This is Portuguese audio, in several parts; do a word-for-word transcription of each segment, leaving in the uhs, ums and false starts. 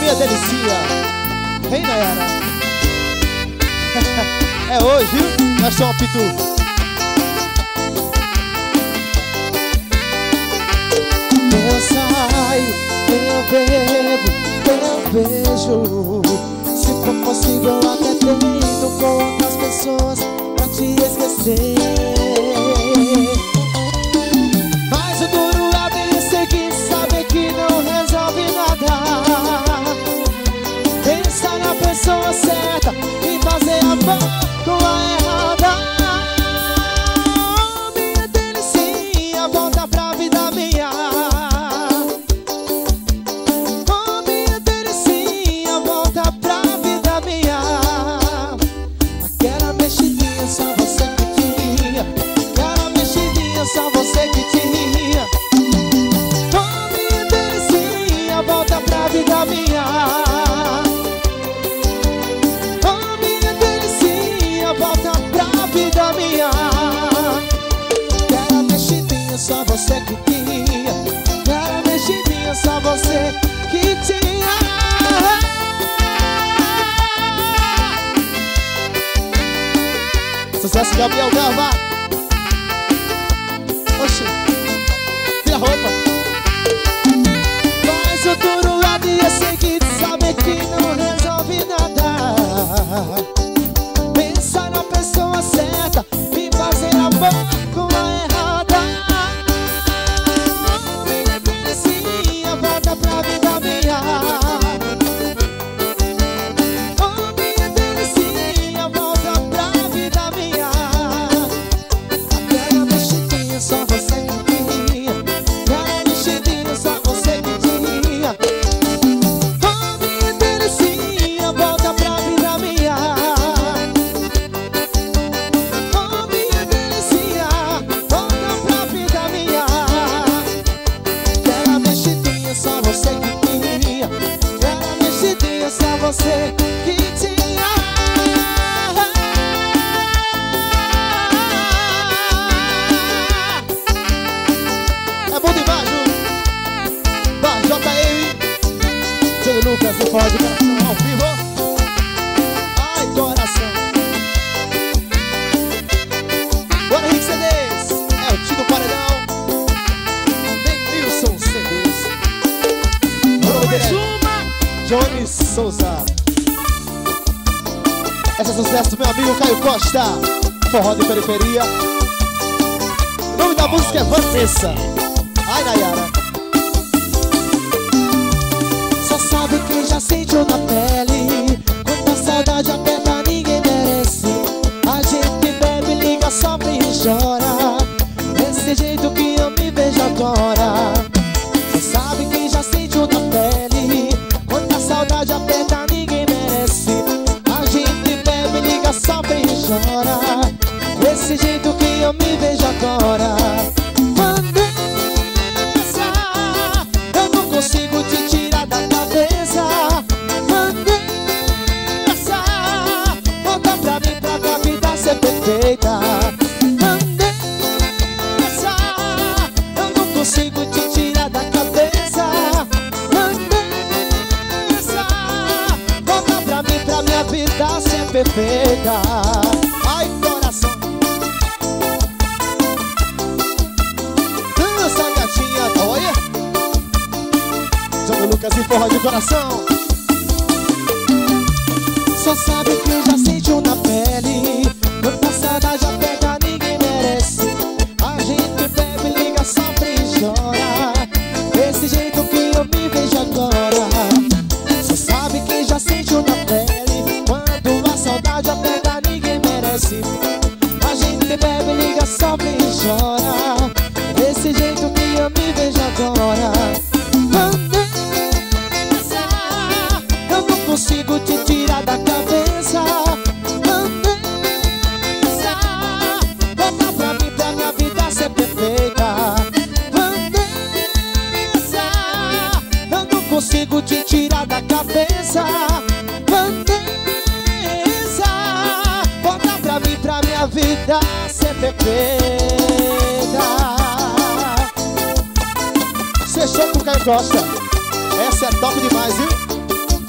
minha delicia. Vem, Nayara. É hoje, viu? Nós somos Pitu. Eu saio, eu bebo, eu vejo. Se for possível, até tento com outras pessoas pra te esquecer. Mas o duro é bem seguir, saber que não resolve nada. Pensar na pessoa certa e fazer amor com a errada. Minha delicinha, volta pra vida minha. Oh, minha delicinha, volta pra vida minha. Aquela mexidinha, só você que tinha. Aquela mexidinha, só você que tinha. Oh, minha delicinha, volta pra vida minha. Só você que tinha, cara mexidinha, só você que tinha. Sucesso, Gabriel Gava. Oxi, tira a roupa. Mas o duro é dia seguinte, saber que não resolve nada. Pensar na pessoa certa e fazer amor com a errada. Volta pra vida minha. Oh, minha delicinha, volta pra vida minha. Aquela mexidinha, só você que tinha. Aquela mexidinha, só você que tinha. Oh, minha delicinha, volta pra vida minha. Oh, minha delicinha, volta pra vida minha. Aquela mexidinha, só você que tinha. Aquela mexidinha, só você que tinha. É bom demais, viu? Da J M, Júlio Lucas e Forró de Coração ao vivo. Ai, coração. Bora, Henrique C Ds. É o Tio do Paredão. Denilson C Ds. Mais uma. Johnny Souza. Esse é sucesso do meu amigo Caio Costa. Forró de periferia. O nome da música é Vanessa. Ai, Nayara. Só sabe quem já sentiu na pele. Quanta saudade aperta, ninguém merece. A gente bebe, liga, sofre e chora. Desse jeito que eu me vejo agora. Só sabe quem já sentiu na pele. Quanta saudade aperta, ninguém merece. A gente bebe, liga, sofre e chora. Desse jeito que eu me vejo agora. Vanessa, eu não consigo te tirar da cabeça. Vanessa, volta pra mim pra tua vida ser perfeita. Vanessa, eu não consigo te tirar da cabeça. Vanessa, volta pra mim pra minha vida ser perfeita. Ai, coração. Dança, gatinha, olha. Júlio Lucas e Forró de Coração. Só sabe quem já sentiu na pele. Quanta saudade aperta, ninguém merece. A gente bebe, liga, sofre e chora. Desse jeito que eu me vejo agora. Só sabe quem já sentiu na pele. Quando a saudade aperta, ninguém merece. A gente bebe, liga, sofre e chora. Desse jeito que eu me vejo agora. Vanessa, eu não consigo te tirar da cabeça. Vanessa, volta pra mim pra minha vida ser perfeita. Vanessa, eu não consigo te tirar da cabeça. Vanessa, volta pra mim pra minha vida ser perfeita. Fechou com o Caio Costa. Essa é top demais, viu?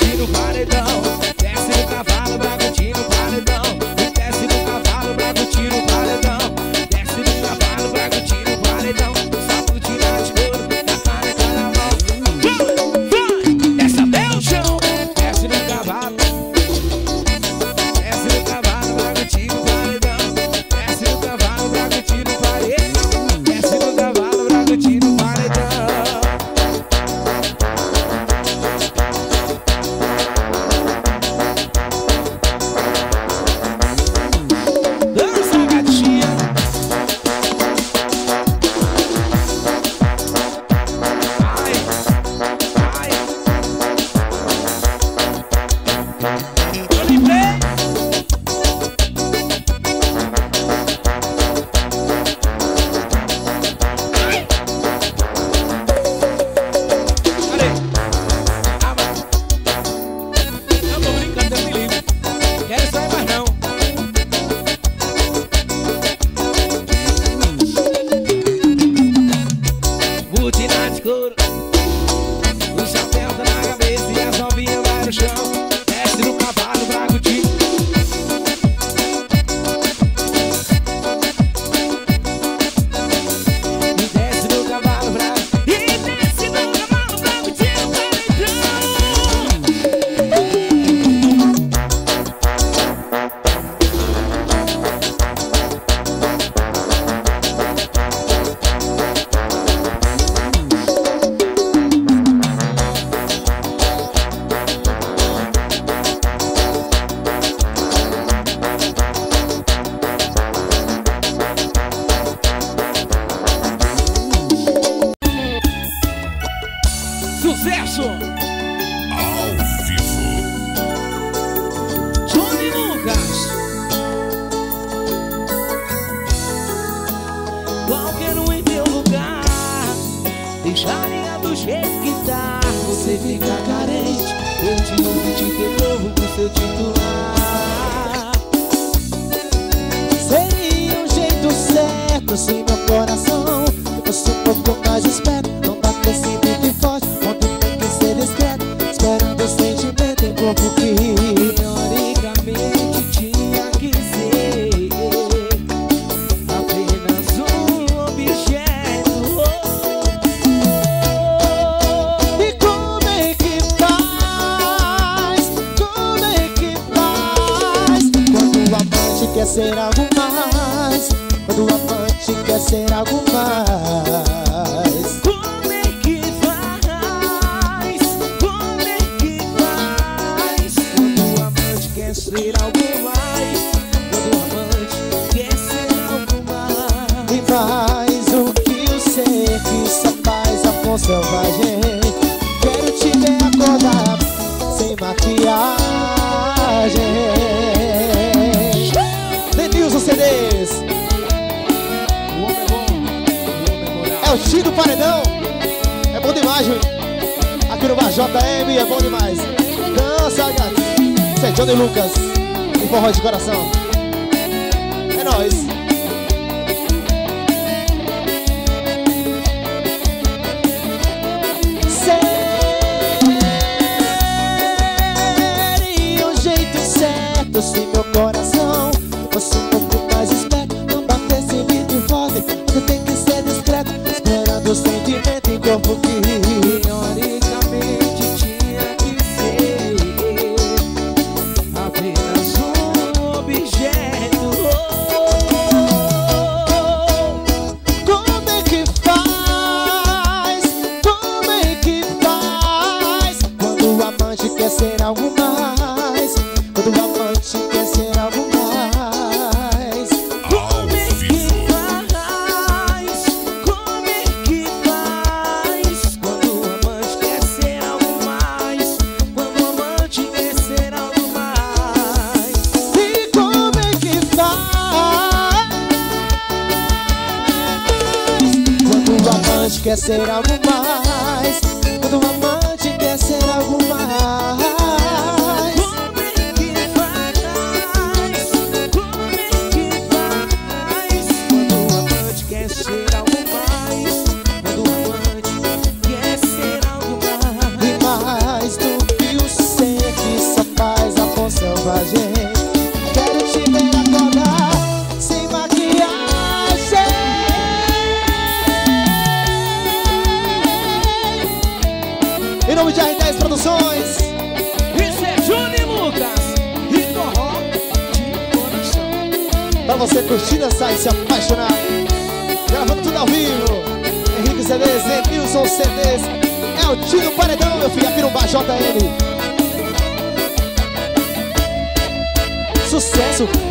curtir no paredão. Desce no cavalo pra curtir no paredão. Desce no cavalo pra curtir no paredão. Desce no cavalo pra curtir no paredão. Só curtir na escuro, na caneca na mão. Desce até o chão. Desce no cavalo. Desce no cavalo pra curtir no paredão. Desce no cavalo pra curtir no paredão. Desce no cavalo pra curtir no paredão. Dança, gatinha. Ai, ai. Eu livrei. Ai. Parei. Ah, vai. Eu tô brincando, eu me livre. Quero sair mais não. Curte na escuro. O chapéu tá na cabeça e as novinhas vai no chão. Desce no cavalo pra curtir. E desce no cavalo pra... E desce no cavalo pra curtir o paredão. Sucesso! Ao vivo. Johnny Lucas. Qualquer um em teu lugar, deixaria do jeito que tá. Você fica carente, eu te amo e te devolvo pro seu titular. Seria um jeito certo se meu coração fosse um pouco mais esperto. Não dá pra ser muito forte, onde tem que ser discreto. Esperando o sentimento em corpo que Teoricamente tinha que ser apenas um objeto. E como é que faz? Como é que faz? Quando o amante quer ser algo mais. Quando o amante quer ser algo mais. Como é que faz? Como é que faz? Quando o amante quer ser algo mais. Quando o amante quer ser algo mais. E mais o que o ser que só faz amor selvagem. Quero te ver acordar sem maquiagem. Denilson C Ds. O homem é bom, o homem é moral. É o Tio do Paredão. É bom demais, Júlio. Aqui no Bar J M é bom demais. Dança, gato. Isso é Johnny Lucas. E forró de coração. É nóis. Seria o jeito certo se meu coração fosse um pouco mais esperto. Não batesse muito forte, você tem que ser discreto. Esperando o sentimento em corpo que Teoricamente tinha que ser apenas um objeto. como é que faz? Como é que faz? Quando o amante quer ser algo mais. Quando o amante quer ser algo mais. Ao vivo. Faz, como é que faz? Quando o amante quer ser algo mais. Quando o amante quer ser algo mais. E como é que faz? Quando o amante quer ser algo mais. Quando o amante quer ser algo mais. Como é que faz? Como é que faz? Quando o amante quer ser algo mais. Quando o amante quer ser algo mais. E mais do que o ser você curtir, dançar e se apaixonar. Gravando tudo ao vivo. Henrique C Ds, Emilson C Ds. É o Tino Paredão, meu filho, aqui no Bar J M. Sucesso.